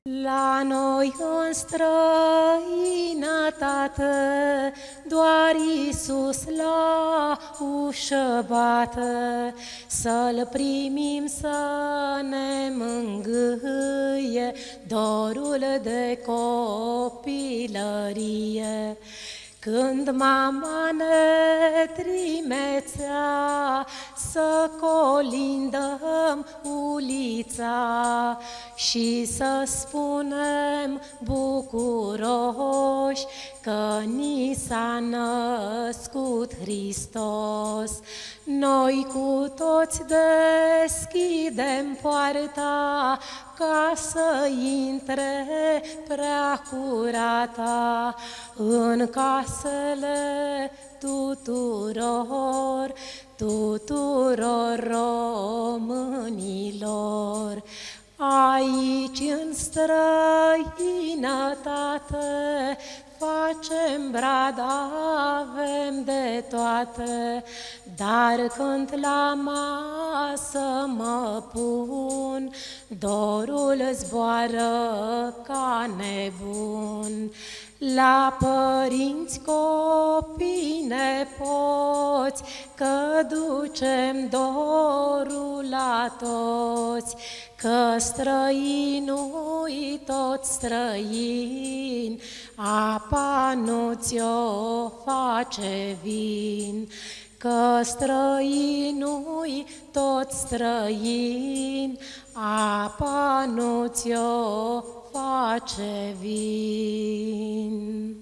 La noi în străinătate, doar Iisus la ușă bate, să-L primim să ne mângâie dorul de copilărie. Când mama ne trimețea să colindăm ulița și să spunem bucuroși că ni s-a născut Hristos, noi cu toți deschidem poarta ca să intre prea curata în casele tuturor românilor. Aici în străinătate facem brada, avem de toate, dar când la masă mă pun, dorul zboară ca nebun. La părinți, copii, nepoți, că ducem dorul la toți, că străinui tot străin, apa nu ți-o face vin. Că străinui tot străin, apa nu ți-o face vin.